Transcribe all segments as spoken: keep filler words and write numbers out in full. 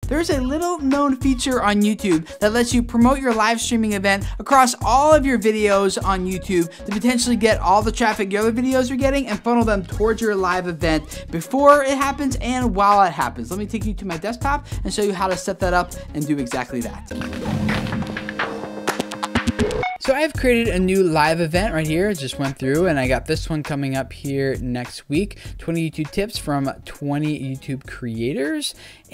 There's a little known feature on YouTube that lets you promote your live streaming event across all of your videos on YouTube to potentially get all the traffic your other videos are getting and funnel them towards your live event before it happens and while it happens. Let me take you to my desktop and show you how to set that up and do exactly that. So I've created a new live event right here. Just went through and I got this one coming up here next week. twenty YouTube tips from twenty YouTube creators.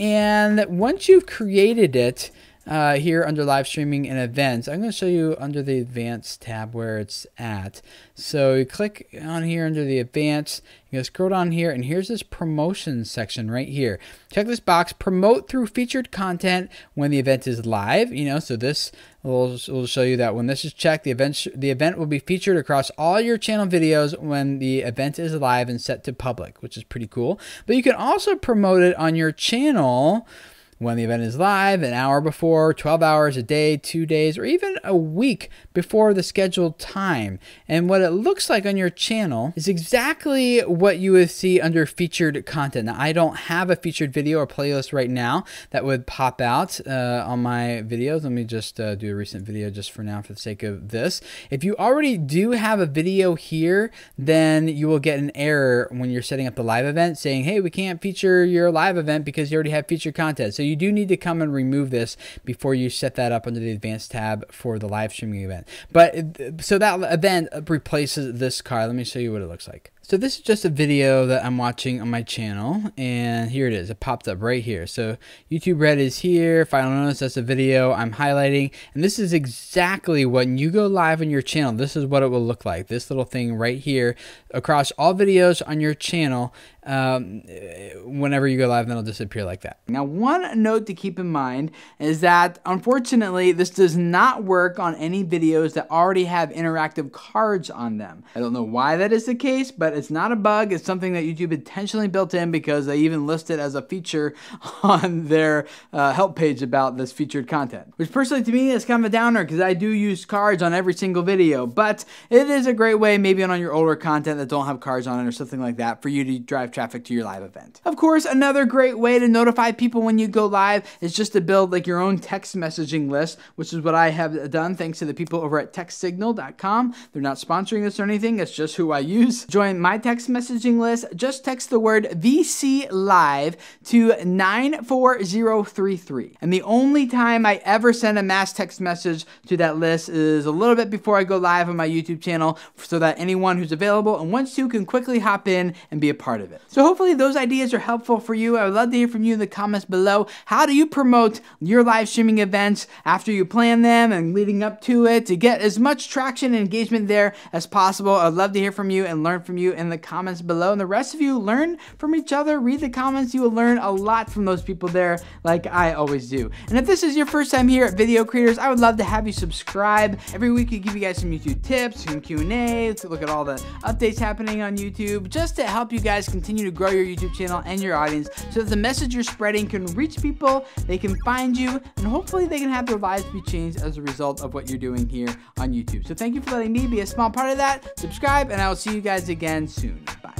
And once you've created it, Uh, here under live streaming and events, I'm going to show you under the advanced tab where it's at. So you click on here under the advanced, you go scroll down here, and here's this promotion section right here. Check this box, promote through featured content when the event is live. You know, so this will, will show you that when this is checked, the event the event will be featured across all your channel videos when the event is live and set to public, which is pretty cool. But you can also promote it on your channel when the event is live, an hour before, twelve hours a day, two days, or even a week before the scheduled time. And what it looks like on your channel is exactly what you would see under featured content. Now, I don't have a featured video or playlist right now that would pop out uh, on my videos. Let me just uh, do a recent video just for now for the sake of this. If you already do have a video here, then you will get an error when you're setting up the live event saying, hey, we can't feature your live event because you already have featured content. So you do need to come and remove this before you set that up under the advanced tab for the live streaming event. But so that event replaces this card. Let me show you what it looks like. So this is just a video that I'm watching on my channel, and here it is. It popped up right here. So YouTube Red is here. Final notice, that's a video I'm highlighting, and this is exactly when you go live on your channel. This is what it will look like. This little thing right here across all videos on your channel. Um, whenever you go live, then it'll disappear like that. Now, one note to keep in mind is that unfortunately, this does not work on any videos that already have interactive cards on them. I don't know why that is the case, but it's not a bug. It's something that YouTube intentionally built in because they even list it as a feature on their uh, help page about this featured content, which personally to me is kind of a downer because I do use cards on every single video, but it is a great way maybe on your older content that don't have cards on it or something like that for you to drive traffic to your live event. Of course, another great way to notify people when you go live is just to build like your own text messaging list, which is what I have done thanks to the people over at text signal dot com. They're not sponsoring this or anything. It's just who I use. Join my text messaging list. Just text the word V C live to nine four zero three three. And the only time I ever send a mass text message to that list is a little bit before I go live on my YouTube channel so that anyone who's available and wants to can quickly hop in and be a part of it. So hopefully those ideas are helpful for you. I would love to hear from you in the comments below. How do you promote your live streaming events after you plan them and leading up to it to get as much traction and engagement there as possible? I'd love to hear from you and learn from you in the comments below. And the rest of you, learn from each other. Read the comments. You will learn a lot from those people there like I always do. And if this is your first time here at Video Creators, I would love to have you subscribe. Every week we give you guys some YouTube tips, some Q and A, to look at all the updates happening on YouTube, just to help you guys continue to grow your YouTube channel and your audience so that the message you're spreading can reach people, they can find you, and hopefully they can have their lives be changed as a result of what you're doing here on YouTube. So thank you for letting me be a small part of that. Subscribe, and I will see you guys again soon. Bye.